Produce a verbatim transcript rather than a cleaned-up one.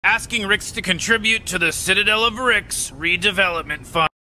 Asking Ricks to contribute to the Citadel of Ricks redevelopment fund.